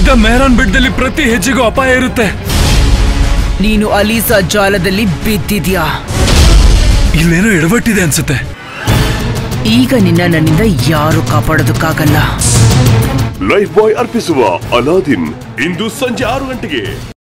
ಇಲ್ಲಿದ್ದ ಮೆಹರಾನ್ ಬೆಟ್ಟದಲ್ಲಿ ಪ್ರತಿ ಹೆಜ್ಜೆಗೂ ಅಪಾಯ ಇರುತ್ತೆ. ನೀನು ಅಲೀಸಾ ಜಾಲದಲ್ಲಿ ಬಿದ್ದಿದ್ಯಾ. ಇಲ್ಲೇನೋ ಎಡವಟ್ಟಿದೆ ಅನ್ಸುತ್ತೆ. ಈಗ ನನ್ನಿಂದ ಯಾರು ಕಾಪಾಡೋದಕ್ಕಾಗಲ್ಲ. ಲೈಫ್ ಬಾಯ್ ಅರ್ಪಿಸುವ ಅಲಾದಿನ್ ಇಂದು ಸಂಜೆ 6 ಗಂಟೆಗೆ.